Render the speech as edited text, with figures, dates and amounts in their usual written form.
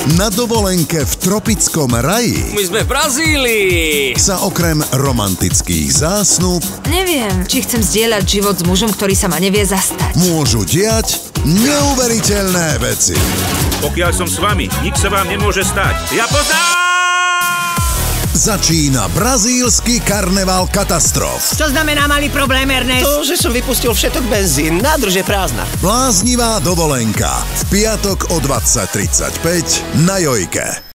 Na dovolenke v tropickom raji My sme v Brazílii. sa okrem romantických zásnub Neviem, či chcem zdieľať život s mužom, ktorý sa ma nevie zastať. môžu diať neuveriteľné veci. Pokiaľ som s vami, nič sa vám nemôže stať. Ja poznám! Začína brazílsky karneval katastrof. Čo znamená malý problém, Ernest? To, že som vypustil všetok benzín, nádrž je prázdna. Bláznivá dovolenka v piatok o 20:35 na Jojke.